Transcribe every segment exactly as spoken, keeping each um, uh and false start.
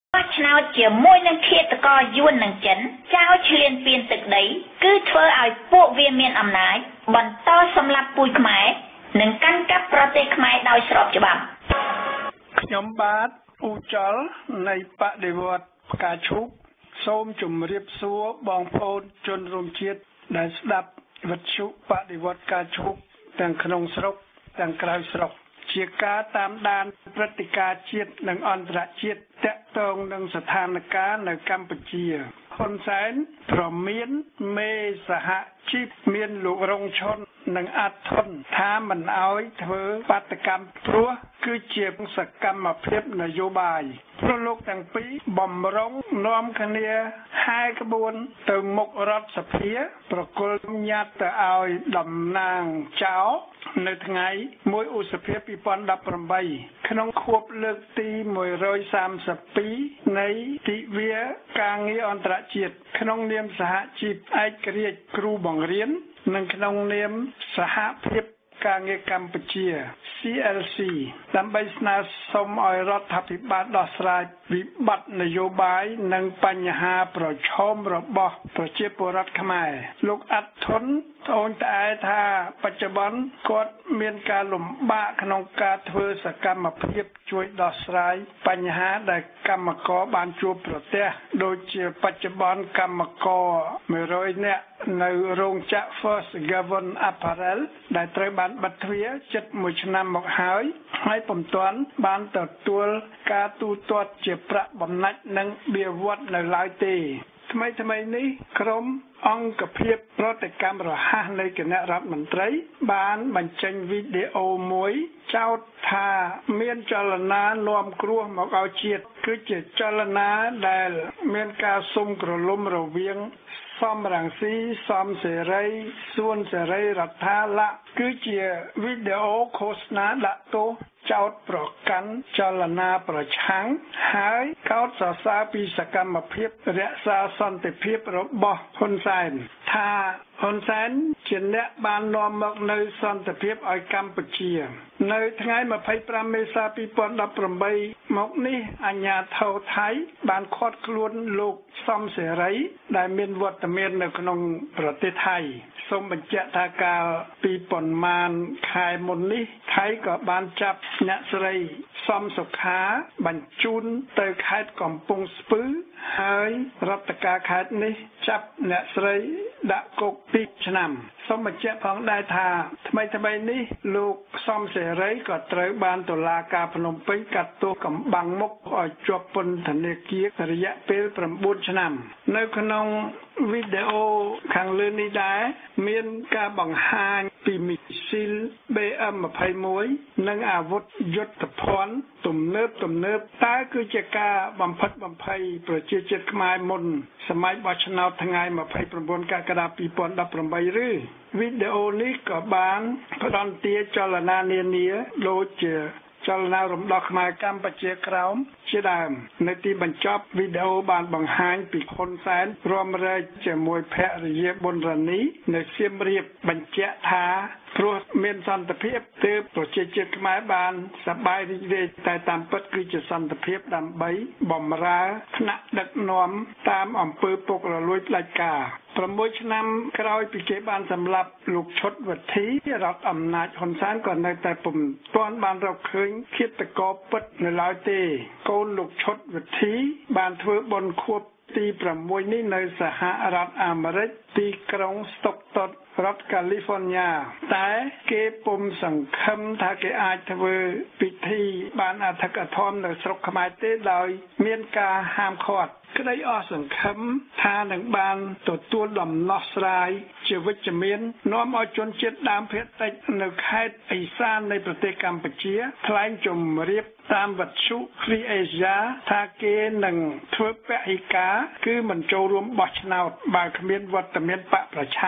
ឆ្នោតជាមួយនឹងឃាតករយួននិងចិនចោលឈ្លានពានទឹកដីគឺធ្វើឲ្យពួកវាមានអំណាចបន្តសម្លាប់ពូជខ្មែរនិងកាន់កាប់ប្រទេសខ្មែរដោយស្របច្បាប់ខ្ញុំបាទអ៊ូចលនៃបដិវត្តផ្កាឈូកសូមជម្រាបសួរបងប្អូនជនរួមជាតិដែលស្ដាប់វិទ្យុបដិវត្តផ្កាឈូកទាំងក្នុងស្រុកទាំងក្រៅស្រុកជាការតាមដានព្រឹត្តិការណ៍ជាតិនិងអន្តរជាតិទាក់ទងនឹងស្ថានភាពនៅកម្ពុជាហ៊ុនសែនប្រមានមេសហជីពមានលោករងឈុននិងអាត់ធុនថាមិនអោយធ្វើបាតកម្មព្រោះគឺជាសកម្មភាពនយោបាយព្រោះលោកទាំងពីរបំរុងនាំគ្នាហែក្បួនទៅមុខរដ្ឋសភាប្រគល់ញត្តិទៅឲ្យតំណាងចៅនៅថ្ងៃមួយឧសភាពីរពាន់ដប់ប្រាំបីក្នុងខួបលើកទីមួយរយសាមសិបពីរនៃទិវាការងារអន្តរជាតិក្នុងនាមសហជីពឯករាជ្យគ្រូបង្រៀននិងក្នុងនាមសហភាពការងារកម្ពុជា C L C ដើម្បីស្នើសុំឲ្យរដ្ឋាភិបាលដោះស្រាយវិបត្តិនយោបាយនិងបញ្ហាប្រឈមរបស់ប្រជាពលរដ្ឋខ្មែរលោកអាត់ធុនត្អូញត្អែថាបច្ចុប្បន្នគាត់មានការលំបាកក្នុងការធ្វើសកម្មភាពជួយដោះស្រាយបញ្ហាដែលកម្មករបានជួបប្រទះដូចជាបច្ចុប្បន្នកម្មករមួយរយនាក់នៅរោងចក្រ First Gavon Apparel ដែលត្រូវបានបិទទ្វារជិតមួយឆ្នាំមកហើយហើយពុំទាន់បានទទួលការទូទាត់ជាប្រាក់បំណាច់និងបៀវត្សនៅឡើយទេថ្មីថ្មីនេះក្រុមអង្គភាពប្រតិកម្មរហ័សនៃគណៈរដ្ឋមន្ត្រីបានបញ្ចេញវីដេអូមួយចោទថាមានចលនានាំគ្រោះមកឲ្យជាតិគឺជាចលនាដែលមានការសុំក្រឡុំរវាងសំរងស៊ីសំសេរីសួនសេរីរដ្ឋាលៈគឺជាវីដេអូឃោសនាដាក់ទោសចោទប្រកាន់ចលនាប្រឆាំងហើយកោតសរសើរពីសកម្មភាពរក្សាសន្តិភាពរបស់ហ៊ុនសែនថាហ៊ុនសែនជាអ្នកបាននាំមកនៅសន្តិភាពឲ្យកម្ពុជានៅថ្ងៃម្ភៃប្រាំមេសាពីរពាន់ដប់ប្រាំបីមកនេះអាជ្ញាធរថៃបានឃាត់ខ្លួនលោកសំសេរីដែលមានវត្តមាននៅក្នុងប្រទេសថៃសូមបញ្ជាក់ថាកាលពីប៉ុន្មានខែមុននេះថៃក៏បានចាប់អ្នកស្រីសំសុខាបញ្ជូនទៅខេត្តកំពង់ស្ពឺហើយរដ្ឋការខេត្តនេះចាប់អ្នកស្រីដាក់គុកពីរឆ្នាំសូមបញ្ជាក់ផងដែរថាថ្មីថ្មីនេះលោកសំសេរីក៏ត្រូវបានតុលាការភ្នំពេញកាត់ទោសកំបាំងមុខឲ្យជាប់ពន្ធនាគាររយៈពេលប្រាំបួនឆ្នាំនៅក្នុងវីដេអូខាងលើនេះដែរមានការបង្ហាញពីមីស៊ីល B M ยี่สิบเอ็ด និងអាវុធយុទ្ធភ័ណ្ឌទំនើបទំនើបតើគឺជាការបំផិតបំភ័យប្រជាជាតិខ្មែរមុនសម័យបោះឆ្នោតថ្ងៃម្ភៃប្រាំបួនកក្កដាពីរពាន់ដប់ប្រាំបីឬវីដេអូនេះក៏បានផ្ដន្ទាចលនានានាដូចជាចលនារំដោះខ្មែរកម្ពុជាក្រោមជាដើមនៅទីបញ្ចប់វីដេអូបានបង្ហាញពីហ៊ុនសែនរួមរែកជាមួយភរិយាប៊ុនរ៉ានីនៅសៀមរាបបញ្ជាក់ថាព្រោះមានសន្តិភាពទើបប្រជាជាតិខ្មែរបានសប្បាយរីករាយតែតាមពិតគឺជាសន្តិភាពដើម្បីបម្រើថ្នាក់ដឹកនាំតាមអំពើពុករលួយផ្ដាច់ការប្រាំមួយឆ្នាំក្រោយពីគេបានសម្លាប់លោកឈុតវុធីរដ្ឋអំណាចហ៊ុនសែនក៏នៅតែពុំទាន់បានរកឃើញឃាតករពិតនៅឡើយទេកូនលោកឈុតវុធីបានធ្វើបុណ្យខួបទីប្រាំមួយនេះនៅសហរដ្ឋអាមេរិកទីក្រុងស្តុកតុតរដ្ឋកាលីហ្វ័រញ៉ាតែគេពុំសង្ឃឹមថាគេអាចធ្វើពិធីបានអធិកអធមនៅស្រុកខ្មែរទេដោយមានការហាមឃាត់ក្តីអស់សង្ឃឹមថានឹងបានទទួលដំណោះស្រាយជាវិជ្ជមាននាំឲ្យជនជាតិដើមភាគតិចនៅខេត្តឦសាននៃប្រទេសកម្ពុជាថ្លែងជម្រាបតាមវិទ្យុ Free Asia ថាគេនឹងធ្វើពហិការគឺមិនចូលរួមបោះឆ្នោតបើគ្មានវត្តមានបកប្រឆាំង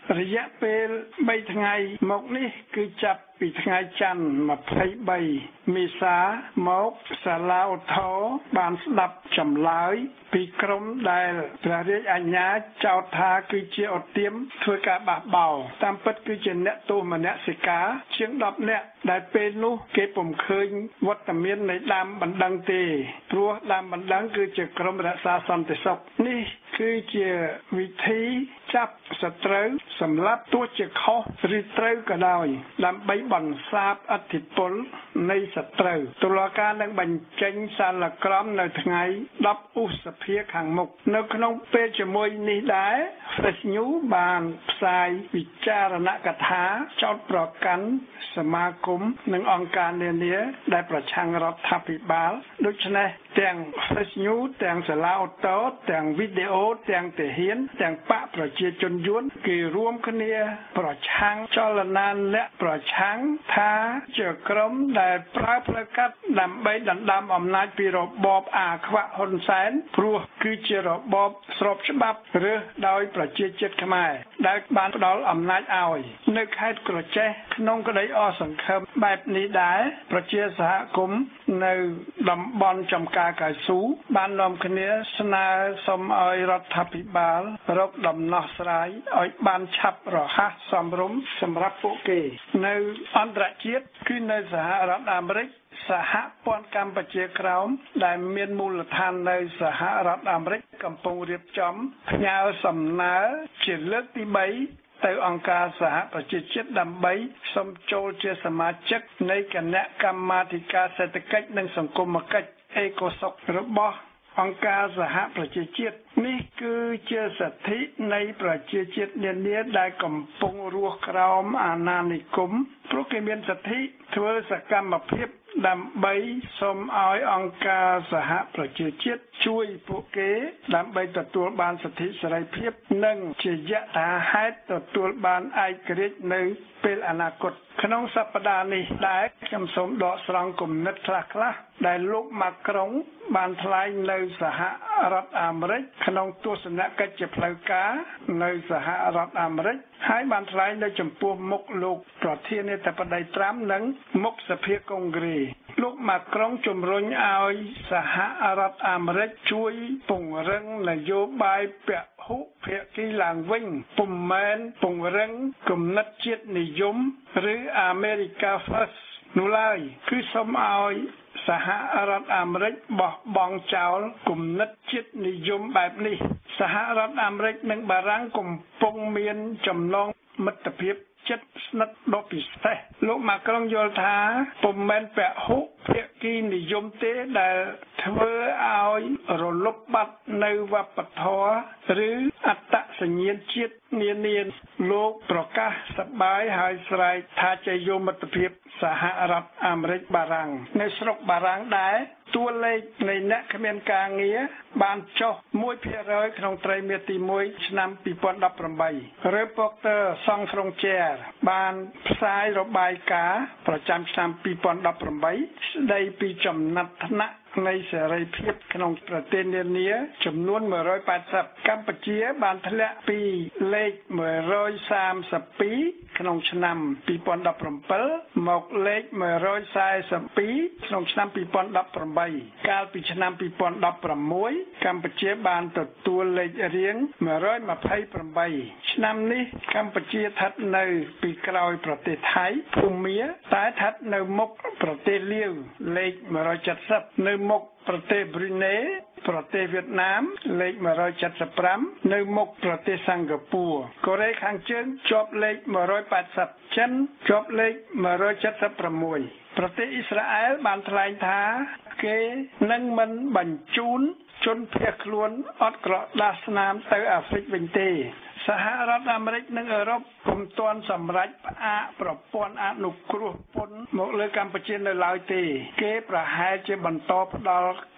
រយៈពេលបីថ្ងៃមកនេះគឺចាប់ពីថ្ងៃច័ន្ទម្ភៃបីមេសាមកសាឡាឧទ្ធរបានស្ដាប់ចម្លើយពីក្រុមដែលព្រះរាជអាជ្ញាចោទថាគឺជាឧទាមធ្វើការបះបោរតាមពិតគឺជាអ្នកទោសមនសិការជាងដប់នាក់ដែលពេលនោះគេពុំឃើញវត្តមាននៃដើមបណ្ដឹងទេព្រោះដើមបណ្ដឹងគឺជាក្រុមរក្សាសន្តិសុខនេះគឺជាវិធីចាប់សត្រូវសម្រាប់ទោះជាខុសឬត្រូវក៏ដោយដើម្បីបន្សាបឥទ្ធិពលនៃសត្រូវតុលាការនឹងបញ្ចេញសាលក្រមនៅថ្ងៃដប់ឧសភាខាងមុខនៅក្នុងពេលជាមួយនេះដែរ Fresh News បានផ្សាយវិចារណកថាចោទប្រកាន់សមាគមនិងអង្គការនានាដែលប្រឆាំងរដ្ឋាភិបាលដូច្នេះទាំង Fresh News ទាំងសាឡាអូតូទាំងវីដេអូទាំងទាហានទាំងបកប្រជាជនយួនគេរួមគ្នាប្រឆាំងចលនាអ្នកប្រឆាំងថាជាក្រុមដែលប្រើផ្លូវកាត់ដើម្បីដណ្ដើមអំណាចពីរបបអាខ្វាក់ហ៊ុនសែនព្រោះគឺជារបបស្របច្បាប់ឬដោយប្រជាជាតិខ្មែរដែលបានផ្ដល់អំណាចឲ្យនៅខេត្តក្រចេះក្នុងក្តីអសង្ឃឹមបែបនេះដែរប្រជាសហគមន៍នៅតំបន់ចំការកៅស៊ូបាននាំគ្នាស្នើសុំឲ្យរដ្ឋាភិបាលរកដំណោះស្រាយឲ្យបានឆាប់រហ័សសមរម្យសម្រាប់ពួកគេនៅអន្តរជាតិគឺនៅសហរដ្ឋអាមេរិកសហព័ន្ធកម្ពុជាក្រោមដែលមានមូលដ្ឋាននៅសហរដ្ឋអាមេរិកកំពុងរៀបចំផ្ញើសំណើជាលើកទីបីទៅអង្គការសហប្រជាជាតិដើម្បីសុំចូលជាសមាជិកនៃគណៈកម្មាធិការសេដ្ឋកិច្ចនិងសង្គមគិច្ចអេកូសុករបស់អង្គការសហប្រជាជាតិនេះគឺជាសិទ្ធិនៃប្រជាជាតិនានាដែលកំពុងរស់ក្រោមអាណានិគមព្រោះគេមានសិទ្ធិធ្វើសកម្មភាពដើម្បីសូមឲ្យអង្គការសហប្រជាជាតិជួយពួកគេដើម្បីទទួលបានសិទ្ធិសេរីភាពនិងជាយថាហេតុទទួលបានឯករាជ្យនៅពេលអនាគតក្នុងសប្តាហ៍នេះដែរខ្ញុំសូមដកស្រង់គំនិតខ្លះៗដែលលោកម៉ាក្រុងបានថ្លែងនៅសហរដ្ឋអាមេរិកក្នុងទស្សនកិច្ចជាផ្លូវការនៅសហរដ្ឋអាមេរិកហើយបានថ្លែងនៅចំពោះមុខលោកប្រធានាធិបតីត្រាំនិងមុខសភាកុងគ្រីលោកម៉ាក្រុងជំរុញឲ្យសហរដ្ឋអាមេរិកជួយពង្រឹងនយោបាយពហុភាគីឡើងវិញពុំមែនពង្រឹងគំនិតជាតិនិយមឬ America First នោះឡើយគឺសូមឲ្យសហរដ្ឋអាមេរិកបោះបង់ចោលគំនិតជាតិនិយមបែបនេះសហរដ្ឋអាមេរិកនិងបារាំងកំពុងមានចំណងមិត្តភាពជិតស្និទ្ធដ៏ពិសេសលោកម៉ាក្រុងយល់ថាពុំមែនពហុភាគីនិយមទេដែលធ្វើឲ្យរលុបបាត់នៅវប្បធម៌ឬអត្តសញ្ញាណជាតិនានាលោកប្រកាសសប្បាយហើយស្រែកថាជាយមិត្តភាពសហរដ្ឋអាមេរិកបារាំងនៅស្រុកបារាំងដែរតួលេខនៃអ្នកគ្មានការងារបានចុះ មួយភាគរយ ក្នុងត្រីមាសទីមួយឆ្នាំពីរពាន់ដប់ប្រាំបី Reporter Sans Frontières បានផ្សាយរបាយការណ៍ប្រចាំឆ្នាំពីរពាន់ដប់ប្រាំបីស្ដីពីចំណាត់ថ្នាក់នៃសេរីភាពក្នុងប្រទេសនានាចំនួនមួយរយប៉ែតសិបកម្ពុជាបានធ្លាក់ពីលេខមួយរយសាមសិបពីរក្នុងឆ្នាំពីរពាន់ដប់ប្រាំbảyមកលេខមួយរយសែសិបពីរក្នុងឆ្នាំពីរពាន់ដប់ប្រាំបីកាលពីឆ្នាំពីរពាន់ដប់ប្រាំមួយកម្ពុជាបានទទួលលេខរៀងមួយរយម្ភៃប្រាំបីឆ្នាំនេះកម្ពុជាស្ថិតនៅពីក្រោយប្រទេសថៃភូមាតែស្ថិតនៅមុខប្រទេសលាវលេខមួយរយเจ็ดสิบនៅមុខប្រទេសប្រ៊ុយណេប្រទេសវៀតណាមលេខមួយរយเจ็ดสิบห้าនៅមុខប្រទេសសិង្ហបុរីកូរ៉េខាងជើងជាប់លេខមួយរយប៉ែតសិបចិនជាប់លេខមួយរយเจ็ดสิบหกប្រទេសអ៊ីស្រាអែលបានថ្លែងថាគេនឹងមិនបញ្ជូនជនភៀសខ្លួនអត់ក្រដាសស្នាមទៅអាហ្វ្រិកវិញទេសហរដ្ឋអាមេរិកនិងអឺរ៉ុបពុំទាន់សម្រេចផ្អាកប្រព័ន្ធអនុគ្រោះពន្ធមកលើកម្ពុជានៅឡើយទេគេប្រហែលជាបន្តផ្ដល់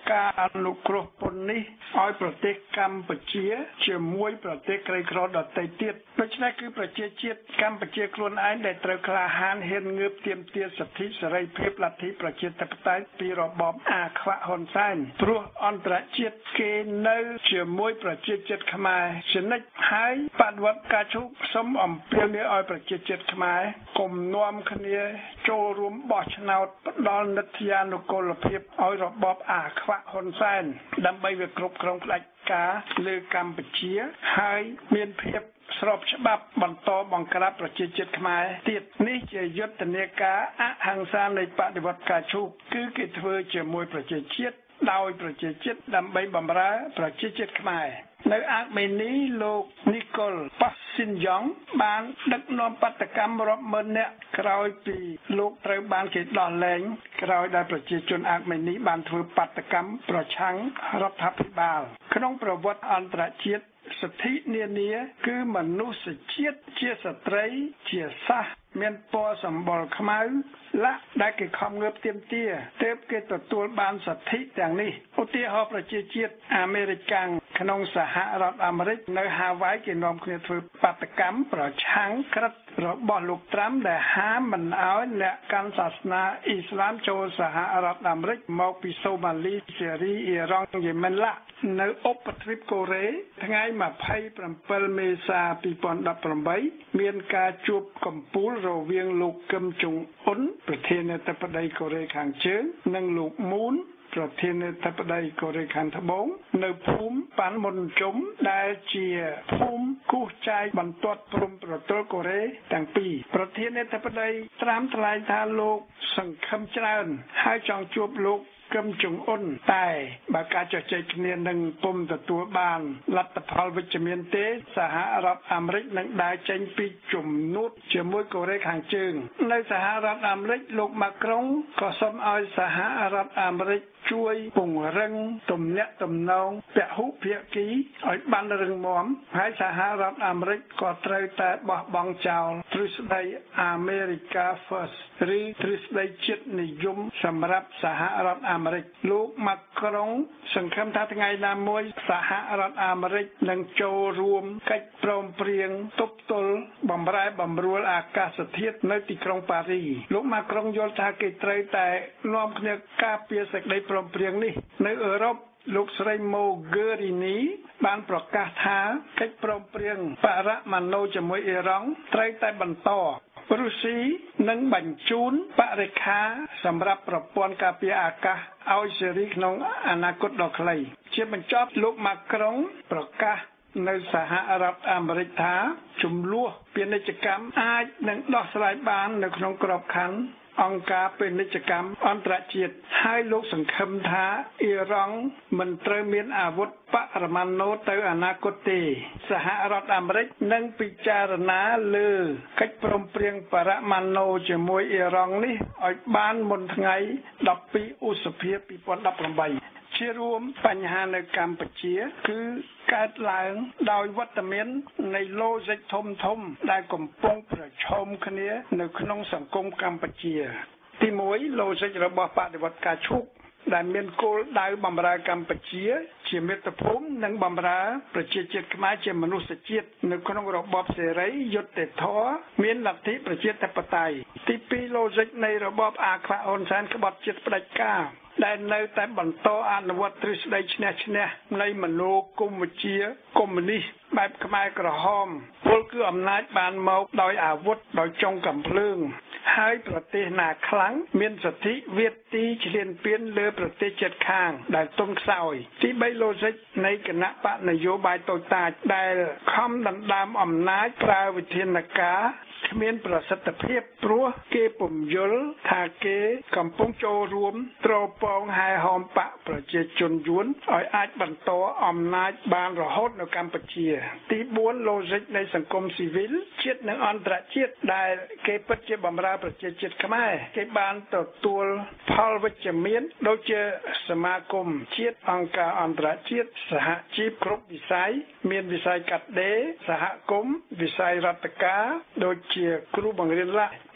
ការអនុគ្រោះពន្ធនេះឲ្យប្រទេសកម្ពុជាជាមួយប្រទេសក្រីក្រដទៃទៀតដូច្នេះគឺប្រជាជាតិកម្ពុជាខ្លួនឯងដែលត្រូវក្លាហានហ៊ានងើបទាមទារសិទ្ធិសេរីភាពលទ្ធិប្រជាធិបតេយ្យពីរបបអាខ្វាក់ហ៊ុនសែនព្រោះអន្តរជាតិគេនៅជាមួយប្រជាជាតិខ្មែរជានិច្ចហើយបដិវត្តការជូកសូមអំពាវនាវឲ្យប្រជាជាតិខ្មែរកុំនាំគ្នាចូលរួមបោះឆ្នោតផ្ដល់និត្យានុកូលភាពឲ្យរបបអាខ្វាក់ហ៊ុនសែនដើម្បីវាគ្រប់គ្រងផ្ដាច់ការលើកម្ពុជាហើយមានភាពស្របច្បាប់បន្តបង្ក្រាបប្រជាជាតិខ្មែរទៀតនេះជាយុទ្ធនាការអហិង្សានៃបដិវត្តការជូកគឺគេធ្វើជាមួយប្រជាជាតិដោយប្រជាជាតិដើម្បីបម្រើប្រជាជាតិខ្មែរនៅអាមេនីលោកនីកុលប៉ាស៊ីនយ៉ងបានដឹកនាំបាតកម្មរាប់ម៉ឺននាក់ក្រោយពីលោកត្រូវបានគេដោះលែងក្រោយដែលប្រជាជនអាមេនីបានធ្វើបាតកម្មប្រឆាំងរដ្ឋាភិបាលក្នុងប្រវត្តិអន្តរជាតិសិទ្ធិនានាគឺមនុស្សជាតិជាស្ត្រីជាសាសមានពណ៌សម្បុរខ្មៅលាក់ដែលគេខំងើបទាមទារទើបគេទទួលបានសិទ្ធិទាំងនេះឧទាហរណ៍ប្រជាជាតិអាមេរិកកាំងក្នុងសហរដ្ឋអាមេរិកនៅហាវ៉ៃគេនាំគ្នាធ្វើបាតកម្មប្រឆាំងក្រិតរបស់លោកត្រាំដែលហាមមិនឲ្យអ្នកកាន់សាសនាអ៊ីស្លាមចូលសហរដ្ឋអាមេរិកមកពីសូម៉ាលីសេរីអ៊ីរ៉ង់យេម៉ិនឡានៅឧបទ្វីបកូរ៉េថ្ងៃម្ភៃប្រាំមេសាពីរពាន់ដប់ប្រាំបីមានការជួបកំពូលរវាងលោកគឹមចុងអ៊ុនប្រធានាធិបតីកូរ៉េខាងជើងនិងលោកមូនប្រធានាធិបតីកូរ៉េខាងត្បូងនៅភូមិប៉ាន់មុនជុំដែលជាភូមិគូសចែកបន្ទាត់ព្រំប្រទល់កូរ៉េទាំងពីរប្រធានាធិបតីត្រាំថ្លែងថាលោកសង្ឃឹមច្រើនហើយចង់ជួបលោកគឹមចុងអ៊ុនតែបើការជជែកគ្នានឹងពុំទទួលបានលទ្ធផលវិជ្ជមានទេសហរដ្ឋអាមេរិកនឹងដើរចេញពីជំនួបជាមួយកូរ៉េខាងជើងនៅសហរដ្ឋអាមេរិកលោកម៉ាក្រុងក៏សូមឲ្យសហរដ្ឋអាមេរិកជួយពង្រឹងទំនាក់ទំនងពហុភាគីឲ្យបានរឹងមាំហើយសហរដ្ឋអាមេរិកក៏ត្រូវតែបោះបង់ចោលទ្រឹស្ដី America First ឬទ្រឹស្ដីជាតិនិយមសម្រាប់សហរដ្ឋអាមេរិកលោកម៉ាក្រុងសង្ឃឹមថាថ្ងៃណាមួយសហរដ្ឋអាមេរិកនឹងចូលរួមកិច្ចព្រមព្រៀងទប់ទល់បំរែបំរួលអាកាសធាតុនៅទីក្រុងប៉ារីលោកម៉ាក្រុងយល់ថាគេត្រូវតែនាំគ្នាការពារសេចក្តីព្រមព្រៀងនេះនៅអឺរ៉ុបលោកស្រីម៉ូហ្គឺរីនីបានប្រកាសថាកិច្ចព្រមព្រៀងបរមាណូជាមួយអ៊ីរ៉ង់ត្រូវតែបន្តរុស្ស៊ីនឹងបញ្ជូនបរិក្ខារសម្រាប់ប្រព័ន្ធការពារអាកាសឲ្យសេរីក្នុងអនាគតដ៏ខ្លីជាបញ្ចប់លោកម៉ាក្រុងប្រកាសនៅសហរដ្ឋអាមេរិកថាចំនួនពាណិជ្ជកម្មអាចនឹងដោះស្រាយបាននៅក្នុងក្របខ័ណ្ឌអង្គការពាណិជ្ជកម្មអន្តរជាតិហើយលោកសង្ឃឹមថាអ៊ីរ៉ង់មិនត្រូវមានអាវុធបរមាណូទៅអនាគតទេសហរដ្ឋអាមេរិកនឹងពិចារណាលើកិច្ចព្រមព្រៀងបរមាណូជាមួយអ៊ីរ៉ង់នេះឲ្យបានមុនថ្ងៃដប់ពីរឧសភាពីរពាន់ដប់ប្រាំបីជារួមបញ្ហានៅកម្ពុជាគឺកើតឡើងដោយវត្តមាននៃឡូហ្សិកធំធំដែលកំពុងប្រឈមគ្នានៅក្នុងសង្គមកម្ពុជាទីមួយឡូហ្សិករបស់បដិវត្តការឈូកដែលមានគោលដៅបម្រើកម្ពុជាជាមាតុភូមិនិងបម្រើប្រជាជាតិខ្មែរជាមនុស្សជាតិនៅក្នុងរបបសេរីយុត្តិធម៌មានលទ្ធិប្រជាធិបតេយ្យទីពីរឡូហ្សិកនៃរបបអាខ្វាក់ហ៊ុនសែនក្បត់ជាតិផ្ដាច់ការដែលនៅតែបន្តអនុវត្តទ្រឹស្ដីឈ្នះឈ្នះនៃមនោគមវិជ្ជាកុម្មុយនីសបែបខ្មែរក្រហមពលគឺអំណាចបានមកដោយអាវុធដោយចុងកាំភ្លើងហើយប្រទេសណាខ្លាំងមានសិទ្ធិវាទីឈ្លានពានលើប្រទេសជិតខាងដែលទុនខ្សោយទីបីឡូហ្សិកនៃគណៈបកនយោបាយតូចតាចដែលខំដណ្ដើមអំណាចប្រើវិធានការគ្មានប្រសិទ្ធភាពព្រោះគេពំយល់ថាគេកំពុងចូលរួមត្រពងហែហោមបកប្រជាជនយួនឲ្យអាចបន្តអំណាចបានរហូតនៅកម្ពុជាទីបួនឡូហ្សិកនៃសង្គមស៊ីវិលជាតិនិងអន្តរជាតិដែលគេពិតជាបម្រើប្រជាជាតិខ្មែរគេបានទទួលផលវិជ្ជមានដូចជាសមាគមជាតិអង្គការអន្តរជាតិសហជីពគ្រប់វិស័យមានវិស័យកាត់ដេរសហគមន៍វិស័យរដ្ឋការដូចជាគ្រូបង្រៀនឡា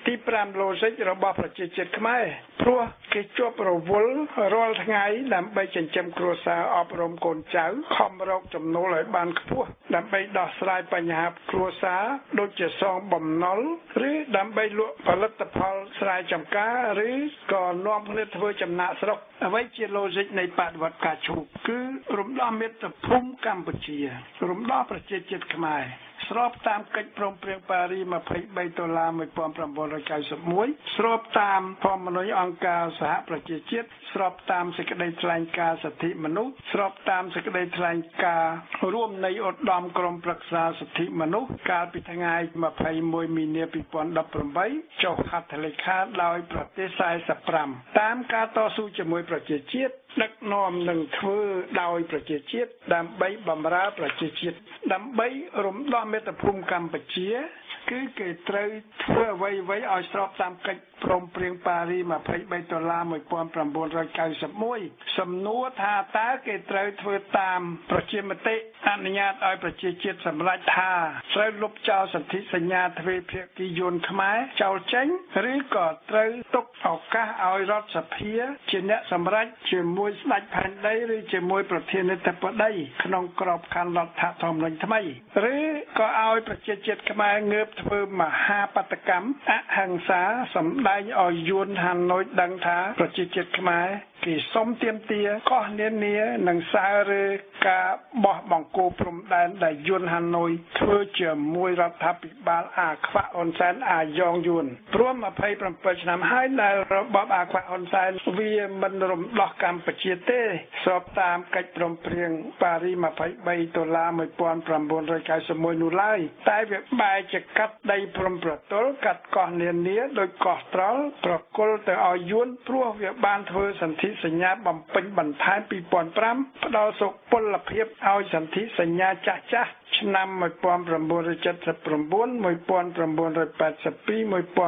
ទីប្រាំឡូហ្សិករបស់ប្រជាជាតិខ្មែរព្រោះគេជាប់រវល់រាល់ថ្ងៃដើម្បីចិញ្ចឹមគ្រួសារអប់រំកូនចៅខំរកចំណូលឲ្យបានខ្ពស់ដើម្បីដោះស្រាយបញ្ហាគ្រួសារដូចជាសងបំណុលឬដើម្បីលក់ផលិតផលស្រែចម្ការឬក៏នាំគ្នាធ្វើចំណាកស្រុកអ្វីជាឡូហ្សិកនៃបដិវត្តការឈូកគឺរំដោះមាតុភូមិកម្ពុជារំដោះប្រជាជាតិខ្មែរស្របតាមកិច្ចព្រមព្រៀងប៉ារីសยี่สิบสามដុល្លារnineteen ninety-oneស្របតាមធម្មនុញ្ញអង្គការសហប្រជាជាតិស្របតាមសេចក្តីថ្លែងការណ៍សិទ្ធិមនុស្សស្របតាមសេចក្តីថ្លែងការណ៍រួមនៃឧត្តមក្រុមប្រឹក្សាសិទ្ធិមនុស្សកាលពីថ្ងៃยี่สิบเอ็ดមីនាยี่สิบสิบแปดចុះហត្ថលេខាដោយប្រទេសสี่สิบห้าតាមការតស៊ូជាមួយប្រជាជាតិដឹកនាំនឹងធ្វើដោយប្រជាជាតិដើម្បីបម្រើប្រជាជាតិដើម្បីរំដោះមាតុភូមិកម្ពុជាគឺគេត្រូវធ្វើអ្វីៗឲ្យស្របតាមកិច្ចព្រមព្រៀងប៉ារីសยี่สิบสามដុល្លារnineteen ninety-oneសំណួរថាតើគេត្រូវធ្វើតាមប្រជាមតិអនុញ្ញាតឲ្យប្រជាជាតិសម្រេចថាត្រូវលុបចោលសន្ធិសញ្ញាទ្វេភាគីយួនខ្មែរចោលចេញឬក៏ត្រូវទុកឱកាសឲ្យរដ្ឋសភាជាអ្នកសម្រេចជាមួយស្ដេចផែនដីឬជាមួយប្រធានាធិបតីក្នុងក្របខ័ណ្ឌរដ្ឋធម្មនុញ្ញថ្មីឬក៏ឲ្យប្រជាជាតិខ្មែរងើបធ្វើមហាបាតកម្មអហិង្សាសម្ដែងឲ្យយួនហាណូយដឹងថាប្រជាជាតិខ្មែរគេសុំទាមទារកោះនានានិងសាររើការបោះបង្គោលព្រំដែនដែលយួនហាណូយធ្វើជាមួយរដ្ឋាភិបាលអាខ្វាក់ហ៊ុនសែនអាយ៉ងយួនព្រមยี่สิบเจ็ดឆ្នាំហើយដែលរបបអាខ្វាក់ហ៊ុនសែនវាមិនរំដោះកម្ពុជាទេស្របតាមកិច្ចព្រមព្រៀងប៉ារីសยี่สิบสามដុល្លារnineteen ninety-oneនោះឡើយតែវាបែរជាកាត់ដីព្រំប្រទល់កាត់កោះនានាដោយកោះត្រល់ប្រគល់ទៅឲ្យយួនព្រោះវាបានធ្វើសន្ធិសញ្ញាបំពេញបន្ថែមtwo thousand fiveផ្ដល់សុពលភាពឲ្យសន្ធិសញ្ញាចាស់ចាស់ឆ្នាំnineteen seventy-nine, nineteen eighty-two, nineteen eighty-three,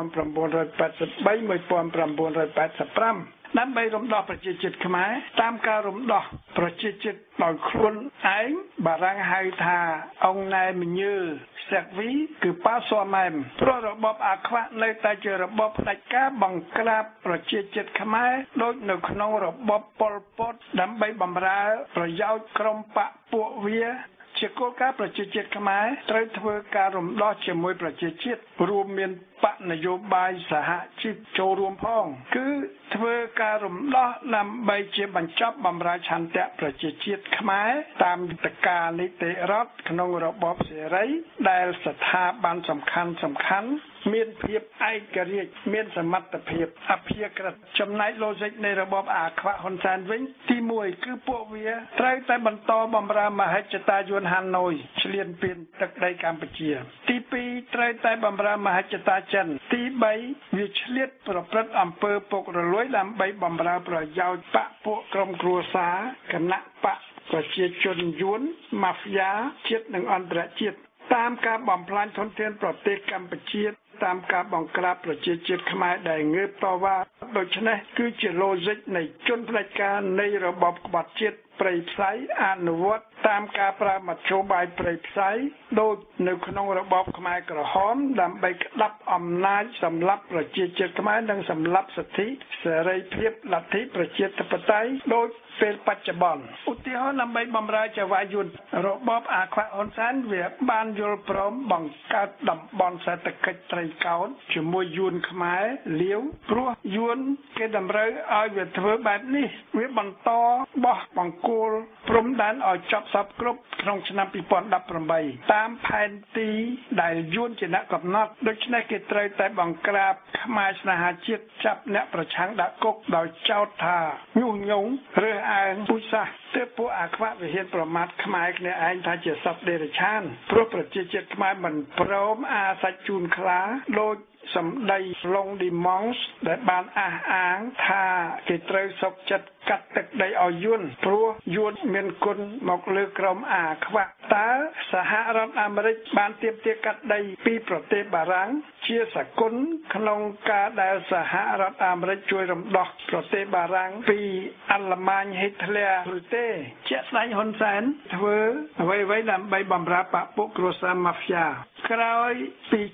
nineteen eighty-fiveដើម្បីរំដោះប្រជាជាតិខ្មែរតាមការរំដោះប្រជាជាតិដោយខ្លួនឯងបារាំងហៅថាអង្គណែមញើសាក់វីគឺប៉ាស័រម៉ែមព្រោះរបបអាខ្វាក់នៅតែជារបបផ្ដាច់ការបង្ក្រាបប្រជាជាតិខ្មែរដូចនៅក្នុងរបបប៉ុលពតដើម្បីបម្រើប្រយោជន៍ក្រុមបកពួកវាជាគោលការណ៍ប្រជាជាតិខ្មែរត្រូវធ្វើការរំដោះជាមួយប្រជាជាតិរួមមានបកនយោបាយសហជីពចូលរួមផងគឺធ្វើការរំដោះដើម្បីជាបញ្ចប់បម្រើឆន្ទៈប្រជាជាតិខ្មែរតាមយុទ្ធការនីតិរដ្ឋក្នុងរបបសេរីដែលស្ថាប័នសំខាន់សំខាន់មានភាពឯករាជ្យមានសមត្ថភាពអភិក្រិតចំណែកឡូហ្សិកនៃរបបអាខ្វាក់ហ៊ុនសែនវិញទីមួយគឺពួកវាត្រូវតែបន្តបម្រើមហិច្ឆតាយួនហាណូយឈ្លានពានទឹកដីកម្ពុជាទីពីរត្រូវតែបម្រើមហិច្ឆតាចិនទីបីវាឆ្លៀតប្រព្រឹត្តអំពើពុករលួយដើម្បីបម្រើប្រយោជន៍បកពួកក្រុមគ្រួសារគណៈបកប្រជាជនយួនម៉ាហ្វ្យាជាតិនិងអន្តរជាតិតាមការបំផ្លាញធនធានប្រទេសកម្ពុជាតាមការបង្ក្រាបប្រជាជាតិខ្មែរដែលងើបតវ៉ាដូច្នេះគឺជាឡូហ្សិកនៃជនផ្ដាច់ការនៃរបបក្បត់ជាតិព្រៃផ្សៃអនុវត្តតាមការប្រើមធ្យោបាយព្រៃផ្សៃដូចនៅក្នុងរបបខ្មែរក្រហមដើម្បីក្តាប់អំណាចសម្រាប់ប្រជាជាតិខ្មែរនិងសម្រាប់សិទ្ធិសេរីភាពលទ្ធិប្រជាធិបតេយ្យដូចពេលបច្ចុប្បន្នឧទាហរណ៍ដើម្បីបម្រើចៅហ្វាយួនរបបអាខ្វាក់ហ៊ុនសែនវាបានយល់ព្រមបង្កើតតំបន់សេដ្ឋកិច្ចត្រីកោណជាមួយយួនខ្មែរលាវព្រោះយួនគេតម្រូវឲ្យវាធ្វើបែបនេះវាបន្តបោះបង្គោលព្រំដែនឲ្យចប់សពគ្រប់ក្នុងឆ្នាំtwo thousand eighteenតាមផែនទីដែលយួនជាអ្នកកំណត់ដូច្នេះគេត្រូវតែបង្ក្រាបខ្មែរស្នេហាជាតិចាប់អ្នកប្រឆាំងដាក់គុកដោយចោទថាញុះញង់ឬអើងពូជសាសន៍ទើបពួកអាខ្វាក់វិហារប្រមាថខ្មែរគ្នាឯងថាជាសត្វដេរឆានព្រោះប្រជាជាតិខ្មែរមិនព្រមអាសាច់ជូនខ្លាដូចសម្ដីឡុងឌីម៉ង់សដែលបានអះអាងថាគេត្រូវសុខចិត្តកាត់ទឹកដីឲ្យយួនព្រោះយួនមានគុណមកលើក្រុមអាខ្វាក់តើសហរដ្ឋអាមេរិកបានទាមទារកាត់ដីពីប្រទេសបារាំងជាសគុណក្នុងការដែលសហរដ្ឋអាមេរិកជួយរំដោះប្រទេសបារាំងពីអាល្លឺម៉ាញហិតលឺឬទេជាក់ស្ដែងហ៊ុនសែនធ្វើអ្វីៗដើម្បីបម្រើបកពួកគ្រួសារម៉ាហ្វ្យាក្រោយពីចិត្ត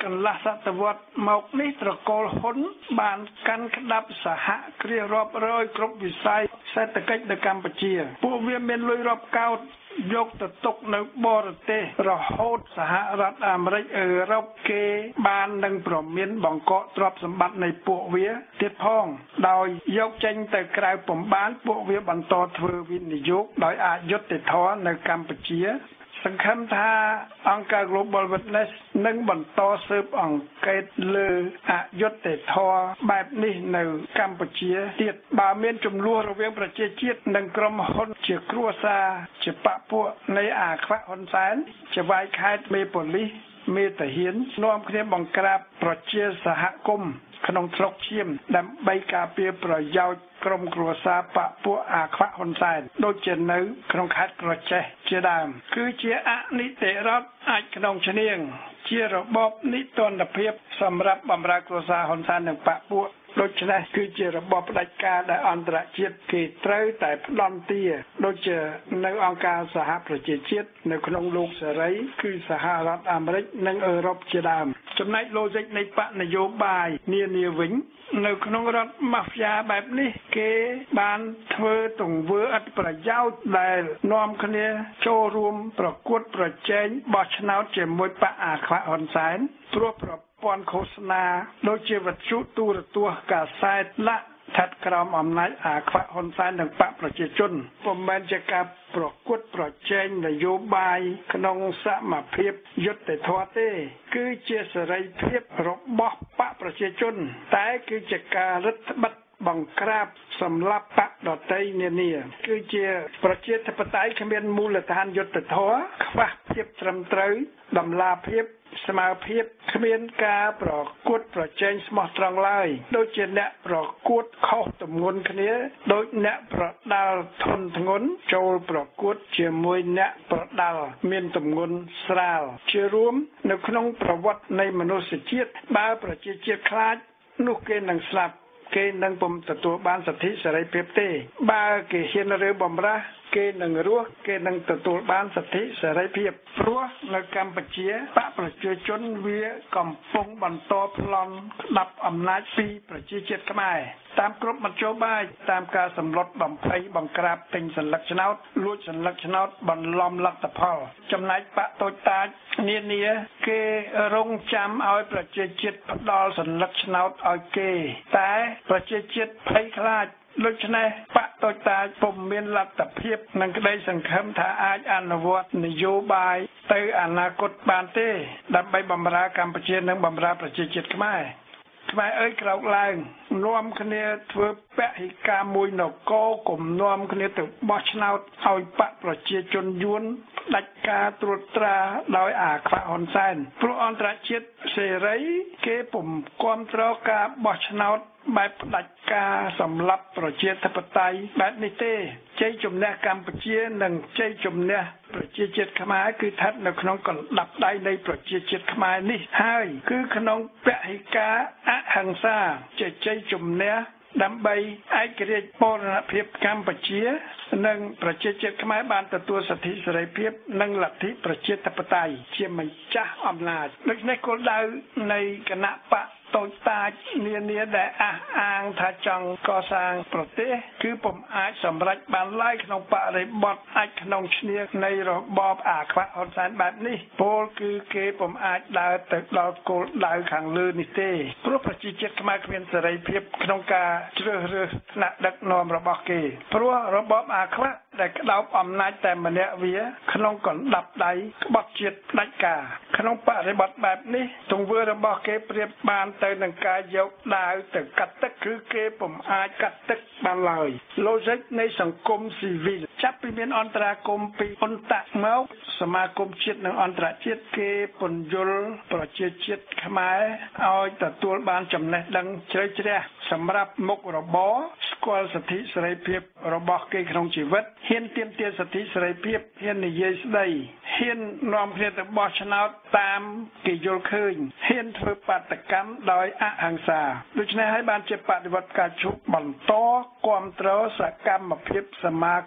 កន្លះសតវត្សមកនេះត្រកូលហ៊ុនបានកាន់ក្តាប់សហគ្រាសរាប់រយគ្រប់វិស័យសេដ្ឋកិច្ចនៅកម្ពុជាពួកវាមានលុយរាប់កោតយកទៅទុកនៅបរទេសរហូតសហរដ្ឋអាមេរិកអឺរ៉ុបគេបាននឹងប្រមានបង្កកទ្រព្យសម្បត្តិនៃពួកវាទៀតផងដោយយកចេញទៅក្រៅពំបានពួកវាបន្តធ្វើវិនិយោគដោយអយុត្តិធម៌នៅកម្ពុជាសង្ឃឹមថាអង្គការ Global Witness នឹងបន្តស៊ើបអង្កេតលើអយុត្តិធម៌បែបនេះនៅកម្ពុជាទៀតបើមានចំនួនរវាងប្រជាជាតិនិងក្រុមហ៊ុនជាគ្រួសារជាបពុនៃអាខ្វាក់ហ៊ុនសែនជាវាយខេត្តមេប៉ូលីសមេតាហ៊ាននាំគ្នាបង្ក្រាបប្រជាសហគមន៍ក្នុងស្រុកឈាមដើម្បីការពារប្រយោជន៍ក្រុមគ្រួសារបពុអាខ្វាក់ហ៊ុនសែនដូចជានៅក្នុងខេត្តក្រចេះជាដើមគឺជាអនិតិរដ្ឋអាចក្នុងឈ្នៀងជារបបនីតិរដ្ឋភាពសម្រាប់បម្រើគ្រួសារហ៊ុនសែននិងបពុដូច្នេះគឺជារបបផ្ដាច់ការដែលអន្តរជាតិគេត្រូវតែផ្ដន់ទាដូចជានៅអង្គការសហប្រជាជាតិនៅក្នុងលោកសេរីគឺសហរដ្ឋអាមេរិកនិងអឺរ៉ុបជាដើមចំណែក logic នៃបកនយោបាយនានាវិញនៅក្នុងរដ្ឋម៉ាហ្វ្យាបែបនេះគេបានធ្វើទង្វើអត្ថប្រយោជន៍ដែលនាំគ្នាចូលរួមប្រកួតប្រជែងបោះឆ្នោតជាមួយបកអាខ្វាក់ហ៊ុនសែនព្រោះប្រព័ន្ធឃោសនាដូចជាវិទ្យុទូរទស្សន៍កាសែតឡាក់ស្ថិតក្រោមអំណាចអាខ្វាក់ហ៊ុនសែននិងបកប្រជាជនពុំមែនជាការប្រកួតប្រជែងនយោបាយក្នុងសមភាពយុត្តិធម៌ទេគឺជាសេរីភាពរបស់បកប្រជាជនតែគឺជាការរឹតបន្តឹងបង្ក្រាបសម្លាប់បកដតីនានាគឺជាប្រជាធិបតេយ្យគ្មានមូលដ្ឋានយុត្តិធម៌ខ្វះភាពត្រឹមត្រូវតម្លាភាពស្មើភាពគ្មានការប្រកួតប្រជែងស្មោះត្រង់ឡើយដូចជាអ្នកប្រកួតខុសទម្ងន់គ្នាដូចអ្នកប្រដាល់ធន់ធ្ងន់ចូលប្រកួតជាមួយអ្នកប្រដាល់មានទម្ងន់ស្រាលជារួមនៅក្នុងប្រវត្តិនៃមនុស្សជាតិបើប្រជាជាតិខ្លាចនោះគេនឹងស្លាប់គេនឹងពុំទទួលបានសិទ្ធិសេរីភាពទេបើគេហ៊ានរើបំរាស់គេនឹងរស់គេនឹងទទួលបានសិទ្ធិសេរីភាពព្រោះនៅកម្ពុជាបកប្រជាជនវាកំពុងបន្តប្លន់ក្តាប់អំណាចពីប្រជាជាតិខ្មែរតាមគ្រប់មធ្យោបាយតាមការសម្លុតបំភ័យបង្ក្រាបទិញសន្លឹកឆ្នោតលួចសន្លឹកឆ្នោតបន្លំលទ្ធផលចំណែកបកតូចតាចនានាគេរងចាំឲ្យប្រជាជាតិផ្ដាល់សន្លឹកឆ្នោតឲ្យគេតែប្រជាជាតិភ័យខ្លាចដូច្នេះបកតូចតាចពុំមានលទ្ធភាពនឹងក្តីសង្ឃឹមថាអាចអនុវត្តនយោបាយទៅអនាគតបានទេដើម្បីបម្រើកម្ពុជានិងបម្រើប្រជាជាតិខ្មែរខ្មែរអើយក្រោកឡើងនាំគ្នាធ្វើពហិការមួយនគរគំនាំគ្នាទៅបោះឆ្នោតឲ្យបកប្រជាជនយួនផ្ដាច់ការត្រួតត្រាដោយអាខ្វាក់ហ៊ុនសែនព្រោះអន្តរជាតិសេរីគេពុំគាំទ្រការបោះឆ្នោតបែបផ្ដាច់ការសម្រាប់ប្រជាធិបតេយ្យបែបនេះទេជ័យជំនះកម្ពុជានិងជ័យជំនះប្រជាជាតិខ្មែរគឺស្ថិតនៅក្នុងកណ្ដាប់ដៃនៃប្រជាជាតិខ្មែរនេះហើយគឺក្នុងពហិការអហិង្សាជាជ័យជំនះដើម្បីឯករាជ្យបូរណភាពកម្ពុជានិងប្រជាជាតិខ្មែរបានទទួលសិទ្ធិសេរីភាពនិងលទ្ធិប្រជាធិបតេយ្យជាម្ចាស់អំណាចដូច្នេះគោលដៅនៃគណៈបកតូចតាចនានាដែលអះអាងថាចង់កសាងប្រទេសគឺពុំអាចសម្រេចបានឡើយក្នុងបរិបទអាចក្នុងឈ្នះនៃរបបអាខ្វាក់ហ៊ុនសែនបែបនេះពោលគឺគេពុំអាចដើរទៅដល់គោលដៅខាងលើនេះទេព្រោះប្រជាជាតិខ្មែរគ្មានសេរីភាពក្នុងការជ្រើសរើសថ្នាក់ដឹកនាំរបស់គេព្រោះរបបអាខ្វាក់ដែលក្តោបអំណាចតែម្នាក់វាក្នុងកណ្ដាប់ដៃក្បត់ជាតិផ្ដាច់ការក្នុងបរិបទបែបនេះទង្វើរបស់គេប្រៀបបានទៅនឹងការយកដាវទៅកាត់ទឹកគឺគេពុំអាចកាត់ទឹកបានឡើយ logic នៃសង្គមស៊ីវិលចាប់ពីមានអន្តរាគមន៍ពីអន្តៈមកសមាគមជាតិនិងអន្តរជាតិគេពន្យល់ប្រជាជាតិខ្មែរឲ្យទទួលបានចំណេះដឹងជ្រៅជ្រះសម្រាប់មុខរបរស្គាល់សិទ្ធិសេរីភាពរបស់គេក្នុងជីវិតហ៊ានទាមទារសិទ្ធិសេរីភាពហ៊ាននិយាយស្ដីហ៊ាននាំគ្នាទៅបោះឆ្នោតតាមគេយល់ឃើញហ៊ានធ្វើបាតកម្មដោយអហិង្សាដូច្នេះហើយបានជាបដិវត្តការជុកបន្តគាំទ្រសកម្មភាពសមាគម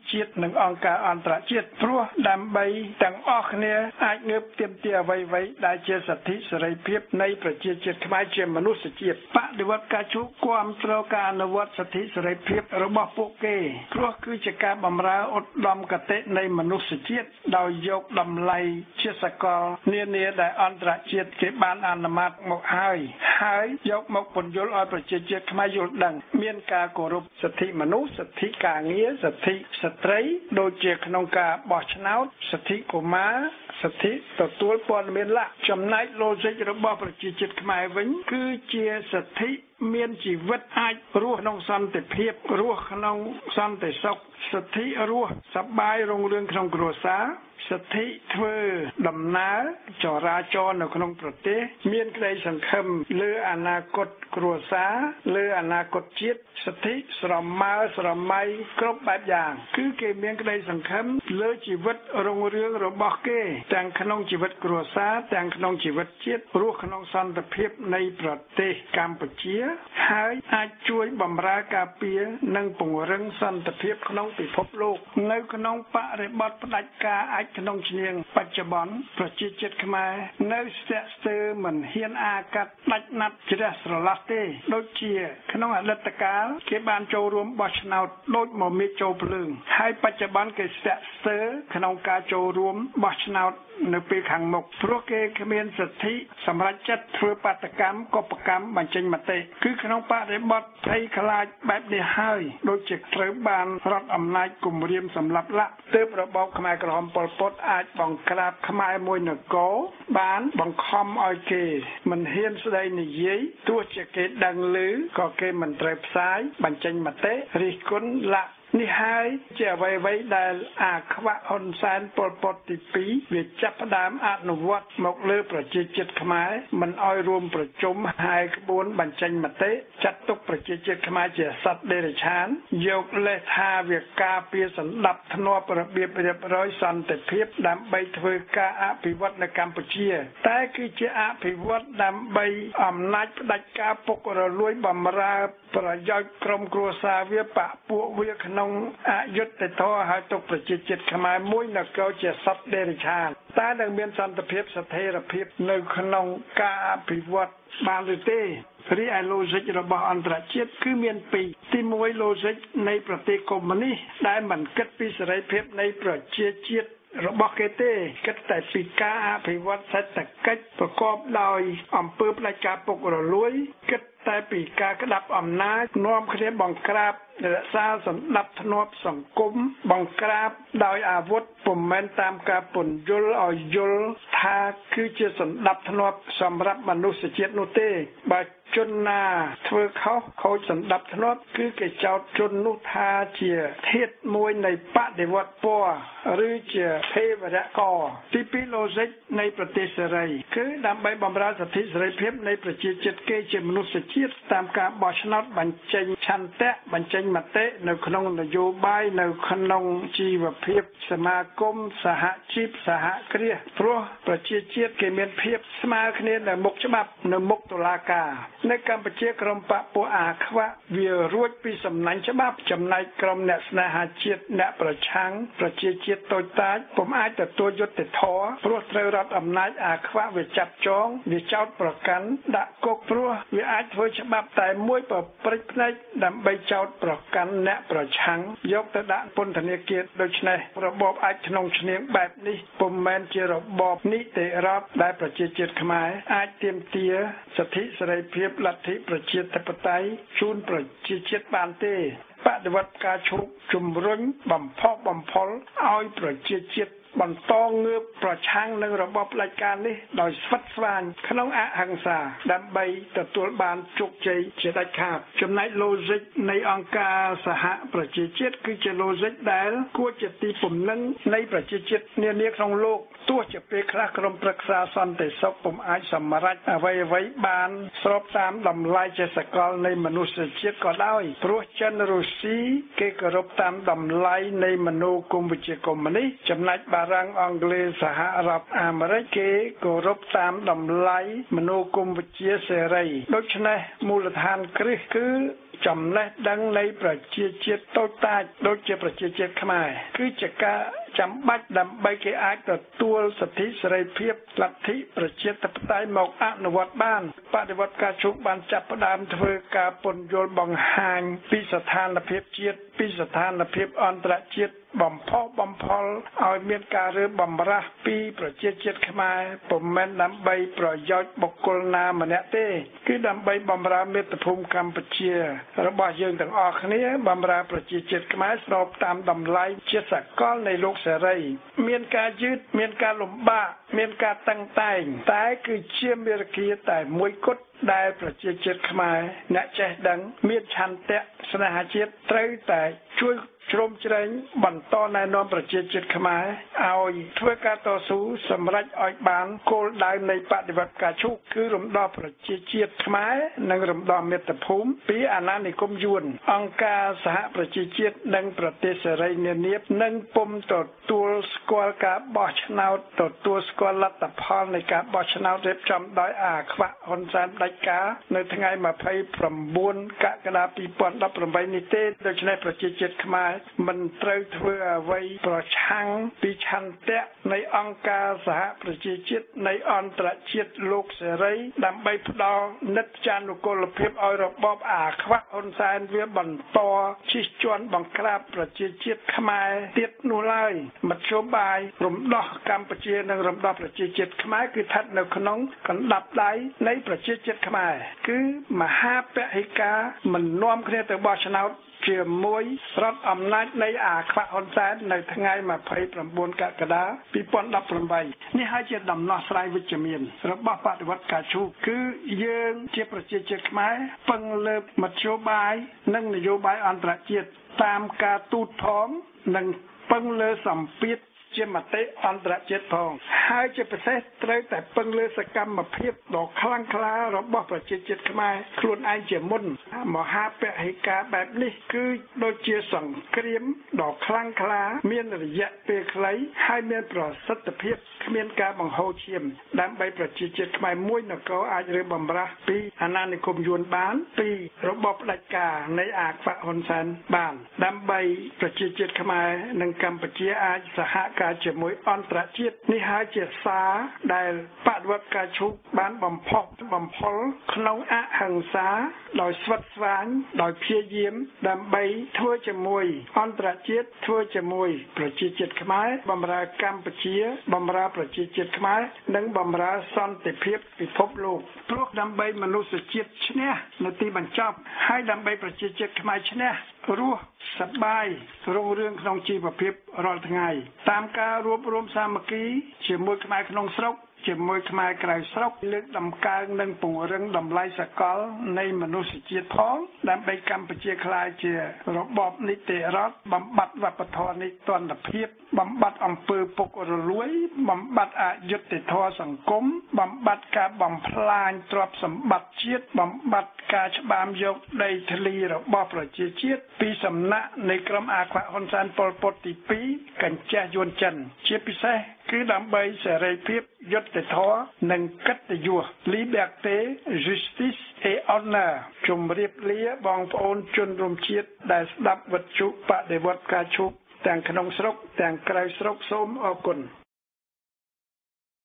ជាតិនិងអង្គការអន្តរជាតិព្រោះដើម្បីទាំងអស់គ្នាអាចងើបទាមទារអ្វីៗដែលជាសិទ្ធិសេរីភាពនៃប្រជាជាតិខ្មែរជាមនុស្សជាតិបដិវត្តការជួបគាំទ្រការអនុវត្តសិទ្ធិសេរីភាពរបស់ពួកគេព្រោះគឺជាការបម្រើឧត្តមគតិនៃមនុស្សជាតិដោយយកតម្លៃជាសកលនានាដែលអន្តរជាតិគេបានអនុម័តមកហើយហើយយកមកពន្យល់ឲ្យប្រជាជាតិខ្មែរយល់ដឹងមានការគោរពសិទ្ធិមនុស្សសិទ្ធិការងារសិទ្ធិស្ត្រីដូចជាក្នុងការបោះឆ្នោតសិទ្ធិកុមារសិទ្ធិទទួលព័ត៌មានលក្ខចំណែក logic របស់ប្រជាជាតិខ្មែរវិញគឺជាសិទ្ធិមានជីវិតអាចរស់ក្នុងសន្តិភាពរស់ក្នុងសន្តិសុខសិទ្ធិរស់សប្បាយរុងរឿងក្នុងគ្រួសារសិទ្ធិធ្វើដំណើរចរាចរណ៍នៅក្នុងប្រទេសមានក្តីសង្ឃឹមលើអនាគតគ្រួសារលើអនាគតជាតិសិទ្ធិស្រមើស្រមៃគ្រប់បែបយ៉ាងគឺគេមានក្តីសង្ឃឹមលើជីវិតរុងរឿងរបស់គេទាំងក្នុងជីវិតគ្រួសារទាំងក្នុងជីវិតជាតិរស់ក្នុងសន្តិភាពនៃប្រទេសកម្ពុជាហើយអាចជួយបម្រើការពារនិងពង្រឹងសន្តិភាពក្នុងពិភពលោកនៅក្នុងបរិបទផ្ដាច់ការអាចក្នុងឈ្នាងបច្ចុប្បន្នប្រជាជាតិខ្មែរនៅស្ទាក់ស្ទើរមិនហ៊ានអាកាត់ដាច់ណាត់ជ្រះស្រឡះទេដូចជាក្នុងអតីតកាលគេបានចូលរួមបោះឆ្នោតដូចមកមេចូលភ្លើងហើយបច្ចុប្បន្នគេស្ទាក់ស្ទើរក្នុងការចូលរួមបោះឆ្នោតនៅពេលខាងមុខព្រោះគេគ្មានសិទ្ធិសម្រាប់ចិត្តធ្វើបាតកម្មកុបកម្មបញ្ចេញមតិគឺក្នុងបរិបទភ័យខ្លាចបែបនេះហើយដូចជាត្រូវបានរដ្ឋអំណាចគំរាមសម្លាប់លាក់ទើបរបបខ្មែរក្រហមប៉ុលពតអាចបង្ក្រាបខ្មែរមួយនគរបានបង្ខំឲ្យគេមិនហ៊ានស្ដីនិយាយទោះជាគេដឹងឮក៏គេមិនត្រូវផ្សាយបញ្ចេញមតិរិះគន់លាក់នេះហើយជាអ្វីៗដែលអាខ្វាក់ហ៊ុនសែនប៉ុលពតទីពីរវាចាប់ផ្ដើមអនុវត្តមកលើប្រជាជាតិខ្មែរមិនឲ្យរួមប្រជុំហើយក្បួនបញ្ចេញមតិចាត់ទុកប្រជាជាតិខ្មែរជាសត្វដេរឆានយកលេសថាវាការពារសន្តិភាពធ្នាប់របៀបរៀបរយសន្តិភាពដើម្បីធ្វើការអភិវឌ្ឍនៅកម្ពុជាតែគឺជាអភិវឌ្ឍដើម្បីអំណាចផ្ដាច់ការពុករលួយបំរើប្រយោជន៍ក្រុមគ្រួសារវាបកពួកវាក្នុងអយុត្តិធម៌ឲ្យទុកប្រជាជាតិខ្មែរមួយនគរជាសត្វដេរឆានតែនឹងមានសន្តិភាពស្ថិរភាពនៅក្នុងការអភិវឌ្ឍបានឬទេរីឯ logic របស់អន្តរជាតិគឺមានពីរទីមួយ logic នៃប្រទេសកុម្មុយនីសដែលមិនគិតពីសេរីភាពនៃប្រជាជាតិរបស់គេទេគិតតែពីការអភិវឌ្ឍសេដ្ឋកិច្ចប្រកបដោយអំពើផ្ដាច់ការពុករលួយគិតតែពីការក្តាប់អំណាចនាំគ្នាបង្ក្រាបរក្សាសន្តិភាពសង្គមបង្ក្រាបដោយអាវុធពុំមែនតាមការពន្យល់ឲ្យយល់ថាគឺជាសន្តិភាពសម្រាប់មនុស្សជាតិនោះទេបើជនណាធ្វើខុសខូចសន្តិភាពគឺគេចោទជននោះថាជាធាតុមួយនៃបដិវត្តពណ៌ឬជាភេរវករទីពីរ logic នៃប្រទេសសេរីគឺដើម្បីបម្រើសិទ្ធិសេរីភាពនៃប្រជាជាតិគេជាមនុស្សជាតិតាមការបោះឆ្នោតបញ្ចេញឆន្ទៈបញ្ចេញមតិនៅក្នុងនយោបាយនៅក្នុងជីវភាពសមាគមសហជីពសហគ្រាសព្រោះប្រជាជាតិគេមានភាពស្មើគ្នានៅមុខច្បាប់នៅមុខតុលាការនៅកម្ពុជាក្រុមបកពួកអាខ្វាក់វារួចពីសំណាញ់ច្បាប់ចំណែកក្រុមអ្នកស្នេហាជាតិអ្នកប្រឆាំងប្រជាជាតិតូចតាចពុំអាចទទួលយុត្តិធម៌ព្រោះត្រូវរដ្ឋអំណាចអាខ្វាក់វាចាប់ចងវាចោទប្រកាន់ដាក់គុកព្រោះវាអាចធ្វើច្បាប់តែមួយប្រព្រឹត្តផ្នែកដើម្បីចោទប្រកាន់អ្នកប្រឆាំងយកទៅដាក់ពន្ធនាគារដូច្នេះរបបអាចក្នុងឈ្នាងបែបនេះពុំមែនជារបបនីតិរដ្ឋដែលប្រជាជាតិខ្មែរអាចទាមទារសិទ្ធិសេរីភាពលទ្ធិប្រជាធិបតេយ្យជូនប្រជាជាតិបានទេបដិវត្តការឈប់ជំរុញបំផុសបំផុលឲ្យប្រជាជាតិបន្តងើបប្រឆាំងនឹងរបបផ្ដាច់ការនេះដោយស្វិតស្វាញក្នុងអហិង្សាដើម្បីទទួលបានជោគជ័យជាដាច់ខាតចំណែក logic នៃអង្គការសហប្រជាជាតិគឺជា logic ដែលគួរជាទីពំនឹងនៃប្រជាជាតិនានាក្នុងលោកទោះជាពេលខ្លះក្រុមប្រឹក្សាសន្តិសុខពុំអាចសម្រេចអ្វីអ្វីបានស្របតាមតម្លៃជាសកលនៃមនុស្សជាតិក៏ដោយព្រោះចិនរុស្ស៊ីគេគោរពតាមតម្លៃនៃមនោគមវិជ្ជាកុម្មុយនីសចំណែកបារាំងអង់គ្លេសសហរដ្ឋអាមេរិកគេគោរពតាមតម្លៃមនោគមវិជ្ជាសេរីដូច្នេះមូលដ្ឋានគ្រឹះគឺចំណេះដឹងនៃប្រជាជាតិតូចតាចដូចជាប្រជាជាតិខ្មែរគឺជាការចាំបាច់ដើម្បីគេអាចទទួលសិទ្ធិសេរីភាពលទ្ធិប្រជាធិបតេយ្យមកអនុវត្តបានបដិវត្តការជោគបានចាប់ផ្ដើមធ្វើការពន្យល់បង្ហាញពីស្ថានភាពជាតិពីស្ថានភាពអន្តរជាតិបំផុសបំផុលឲ្យមានការរើបំរាស់ពីប្រជាជាតិខ្មែរពុំមែនដើម្បីប្រយោជន៍បុគ្គលណាម្នាក់ទេគឺដើម្បីបម្រើមាតុភូមិកម្ពុជារបស់យើងទាំងអស់គ្នាបម្រើប្រជាជាតិខ្មែរស្របតាមតម្លៃជាសកលនៃលោកសេរីមានការយឺតមានការលំបាកមានការតឹងតែងតែគឺជាមេរគាតែមួយគត់ដែលប្រជាជាតិខ្មែរអ្នកចេះដឹងមានឆន្ទៈស្នេហាជាតិត្រូវតែជួយជ្រោមជ្រែងបន្តណែនាំប្រជាជាតិខ្មែរឲ្យធ្វើការតស៊ូសម្រេចឲ្យបានគោលដៅនៃបដិវត្តការជោគគឺរំដោះប្រជាជាតិខ្មែរនិងរំដោះមាតុភូមិពីអាណានិគមយួនអង្គការសហប្រជាជាតិនិងប្រទេសសេរីនានានឹងពុំទទួលស្គាល់ការបោះឆ្នោតទទួលស្គាល់លទ្ធផលនៃការបោះឆ្នោតរៀបចំដោយអាខ្វាក់ហ៊ុនសែនផ្ដាច់ការនៅថ្ងៃម្ភៃប្រាំកក្កដាពីរពាន់ដប់ប្រាំបីនេះទេដូច្នេះប្រជាជាតិខ្មែរមិនត្រូវធ្វើអ្វីប្រឆាំងពីឆន្ទៈនៃអង្គការសហប្រជាជាតិនៃអន្តរជាតិលោកសេរីដើម្បីផ្ដល់និច្ចចានុគលភាពឲ្យរបបអាខ្វាក់ហ៊ុនសែនវាបន្តជិះជាន់បង្ក្រាបប្រជាជាតិខ្មែរទៀតនោះឡើយមធ្យោបាយរំដោះកម្ពុជានិងរំដោះប្រជាជាតិខ្មែរគឺស្ថិតនៅក្នុងកណ្ដាប់ដៃនៃប្រជាជាតិខ្មែរគឺមហាពហិការមិននាំគ្នាទៅបោះឆ្នោតជាមួយរដ្ឋអំណាចនៃអាខ្វាក់ហ៊ុនសែននៅថ្ងៃម្ភៃប្រាំបួនកក្កដាពីរពាន់ដប់ប្រាំបីនេះហើយជាដំណោះស្រាយវិជ្ជមានរបស់បដិវត្តការជោគគឺយើងជាប្រជាជាតិខ្មែរពឹងលើមធ្យោបាយនិងនយោបាយអន្តរជាតិតាមការទូតផងនិងពឹងលើសម្ពាធជាមតិអន្តរជាតិផងហើយជាពិសេសត្រូវតែពឹងលើសកម្មភាពដ៏ខ្លាំងក្លារបស់ប្រជាជាតិខ្មែរខ្លួនឯងជាមុនមហាពហិការបែបនេះគឺដូចជាសង្គ្រាមដ៏ខ្លាំងក្លាមានរយៈពេលខ្លីហើយមានប្រសិទ្ធភាពគ្មានការបង្ហូរឈាមដើម្បីប្រជាជាតិខ្មែរមួយនគរអាចរើបំរាស់ពីអាណានិគមយួនបានពីរបបផ្ដាច់ការនៃអាខ្វាក់ហ៊ុនសែនបានដើម្បីប្រជាជាតិខ្មែរនិងកម្ពុជាអាចសហការជាមួយអន្តរជាតិនេះហើយជាសារដែលបដិវត្តការជោគបានបំផុសបំផុលក្នុងអហិង្សាដោយស្វិតស្វាញដោយព្យាយាមដើម្បីធ្វើជាមួយអន្តរជាតិធ្វើជាមួយប្រជាជាតិខ្មែរបម្រើកម្ពុជាបម្រើប្រជាជាតិខ្មែរនិងបម្រើសន្តិភាពពិភពលោកព្រោះដើម្បីមនុស្សជាតិឈ្នះនៅទីបញ្ចប់ហើយដើម្បីប្រជាជាតិខ្មែរឈ្នះរស់សប្បាយរុងរឿងក្នុងជីវភាពរាល់ថ្ងៃតាមការរួបរวมសាមគ្គីជាមួយខ្មែរក្នុងស្រុកជាមួយខ្មែរក្រៅស្រុកលើកតម្កើងនិងពង្រឹងតម្លៃសកលនៃមនុស្សជាតិផងដើម្បីកម្ពុជាក្លាយជារបបនីតិរដ្ឋបំបត្តិវប្បធម៌នីតិទណ្ឌភាពបំបត្តិអំពើពុករលួយបំបត្តិអយុត្តិធម៌សង្គមបំបត្តិការបំផ្លាញទ្រព្យសម្បត្តិជាតិបំបត្តិការច្បាមយកដីធ្លីរបស់ប្រជាជាតិពីសំណាក់នៃក្រុមអាខ្វាក់ហ៊ុនសែនប៉ុលពតទីពីរកញ្ចេះយួនចិនជាពិសេសគឺដើម្បីសេរីភាពយុត្តិធម៌និងកិត្តិយស Liberté Justice et Honneur ជម្រាបលាបងប្អូនជនរួមជាតិដែលស្ដាប់វិទ្យុបដិវត្តការជោគទាំងក្នុងស្រុកទាំងក្រៅស្រុកសូមអរគុណ